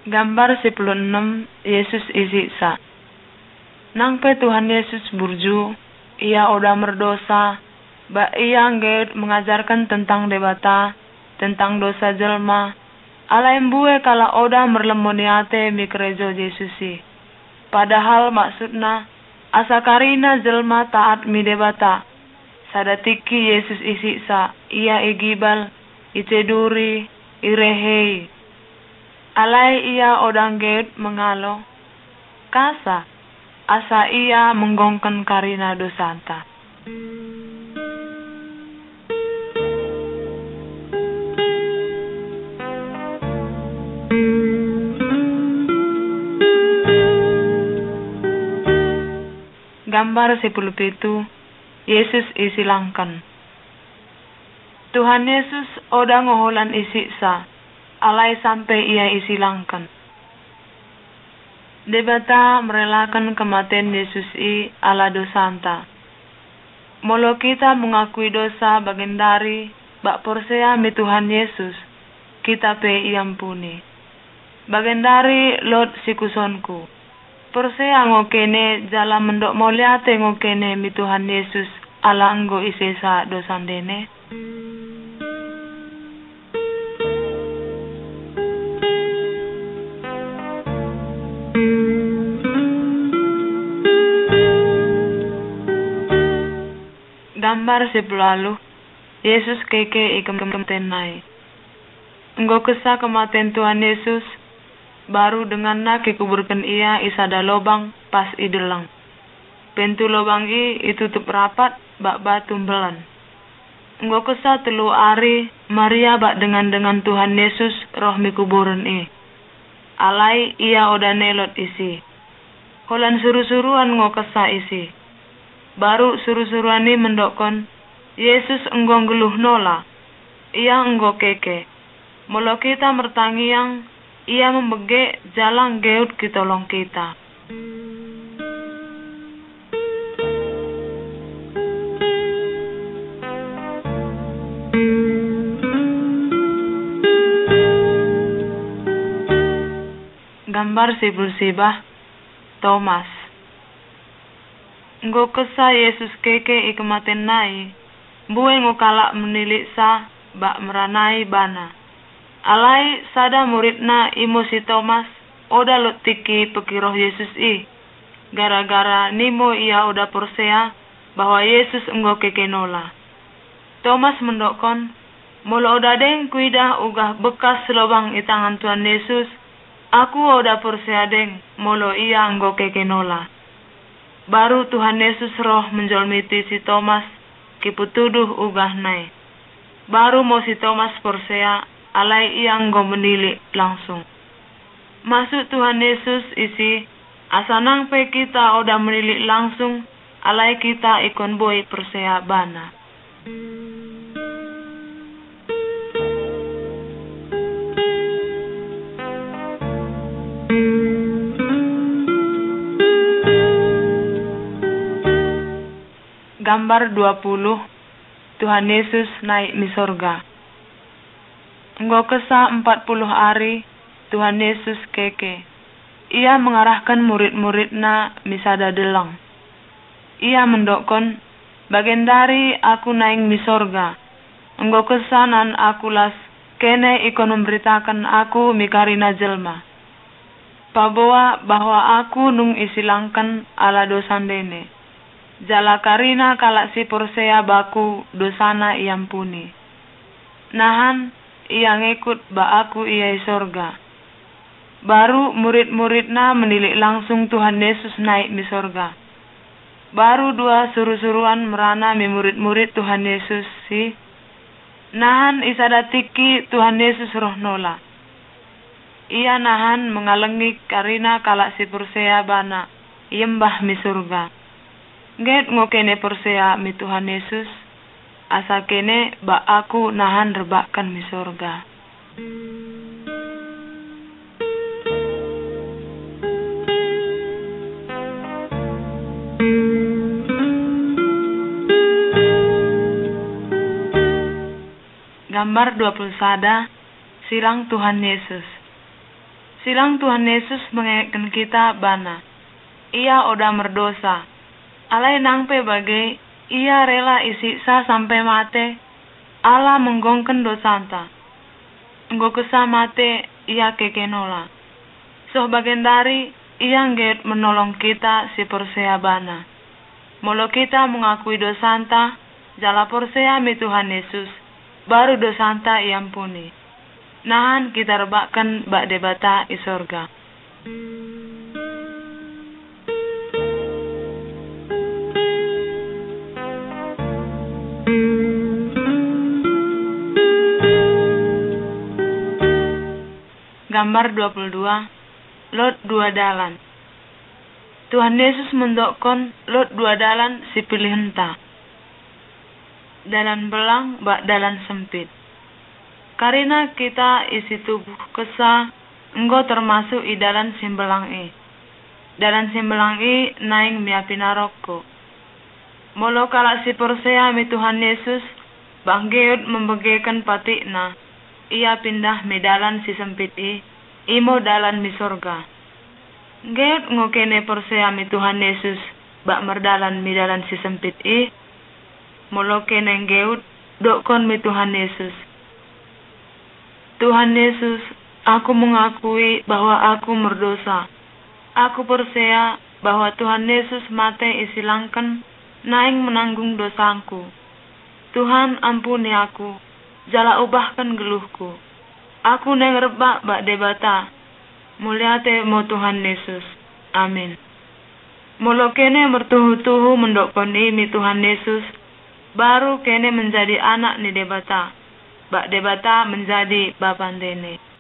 Gambar 16 Yesus isiksa. Nangpe Tuhan Yesus burju, ia oda merdosa, ia nggak mengajarkan tentang debata, tentang dosa jelma. Ala embue kala oda merlemoniate mikrejo Yesusi. Padahal maksudna, asa karina jelma taat mi debata. Sadatiki Yesus isiksa, ia igibal, iceduri, irehei. Alai ia odang get mengalo, kasa, asa ia menggongken karina dosanta. Gambar 17 Yesus isilangkan. Tuhan Yesus oda ngoholan isiksa, alai sampai ia isilangkan. Debata merelakan kematian Yesus ala dosanta. Molo kita mengakui dosa bagendari, bak porsea mi Tuhan Yesus, kita pe iampuni. Bagendari lot sikusonku. Porsea ngokene jala mendok moliate ngokene mi Tuhan Yesus ala enggo isesa dosandene. Gambar 10 Yesus keke ikem tenai. Enggo kesah kematian Tuhan Yesus, baru dengan nak kuburkan ia isada lobang pas idelang. Pintu lobang itutup rapat bak batu belan. Enggo kesah 3 hari Maria bak dengan Tuhan Yesus roh mi kuburan Alai ia oda nelot isi. Holan suruh-suruan ngo kesah isi. Baru suruh-suruan mendokon, Yesus enggo ngeluh nola, ia enggo keke. Molo kita mertangiang, ia membege jalan geut kitolong kita. Gambar sibah Thomas. Nggo kesah Yesus keke ikematen nai, bue ngokalak meniliksa bak meranai bana. Alai sada muridna imo si Thomas, oda lot tiki pekiroh Yesus gara-gara nimo ia oda porsea bahwa Yesus enggo keke nola. Thomas mendokon, molo oda deng kuida ugah bekas lobang tangan Tuhan Yesus, aku oda porsea deng molo ia enggo keke nola. Baru Tuhan Yesus roh menjolmiti si Thomas, kiputuduh ugah nai. Baru mau si Thomas porsea, alai ia enggo menilik langsung. Masuk Tuhan Yesus isi, asanang pe kita oda menilik langsung, alai kita ikon boy porsea bana. Gambar 20 Tuhan Yesus naik mi sorga. Enggo kesah 40 hari Tuhan Yesus keke. Ia mengarahkan murid-muridna misada delang. Ia mendokon, bagendari aku naik mi sorga. Enggo kesanan aku las kene ikon memberitakan aku mikarina jelma. Paboa bahwa aku nung isilangkan ala dosandene. Jala karina kalak si porsea baku dosana iampuni. Nahan ia ngikut ba aku ia sorga. Baru murid-muridna menilik langsung Tuhan Yesus naik mi sorga. Baru 2 suruh-suruan merana mi murid-murid Tuhan Yesus si. Nahan isadatiki Tuhan Yesus roh nola. Ia nahan mengalengi karina kalak si porsea bana iembah mi surga. Get ngokene porsea mi Tuhan Yesus, asa kene ba aku nahan rebakan mi sorga. Gambar 20 sada, sirang Tuhan Yesus. Silang Tuhan Yesus mengingatkan kita bana. Ia oda merdosa. Alai nangpe bagai ia rela isiksa sampai mate. Allah menggongken dosanta. Enggo kesah mate ia kekenola. Soh bagian dari ia nget menolong kita si persea bana. Molo kita mengakui dosanta, jala persea mi Tuhan Yesus, baru dosanta iampuni. Nahan kita rebakkan bak debata i sorga. Gambar 22, Lot 2 dalan. Tuhan Yesus mendokon Lot 2 dalan si pilih henta. Dalan belang bak dalan sempit. Karena kita isi tubuh kesah, enggo termasuk i dalan simbelang i. Dalan simbelang i naing miapi naroko. Molo kalak si persea mi Tuhan Yesus, bang geut membegekan patikna. Ia pindah mi dalan si sempit i, imo dalan mi sorga. Geut ngokene persea mi Tuhan Yesus, bak merdalan mi dalan si sempit i, molo kene geut dokon mi Tuhan Yesus. Tuhan Yesus, aku mengakui bahwa aku berdosa. Aku percaya bahwa Tuhan Yesus mate isilangkan naing menanggung dosaku. Tuhan ampuni aku, jala ubahkan geluhku. Aku neng rebak bak debata. Muliate mo Tuhan Yesus. Amin. Molo kene bertuhu-tuhu mendokoni mi Tuhan Yesus, baru kene menjadi anak ni debata. Bak debata menjadi bapantene.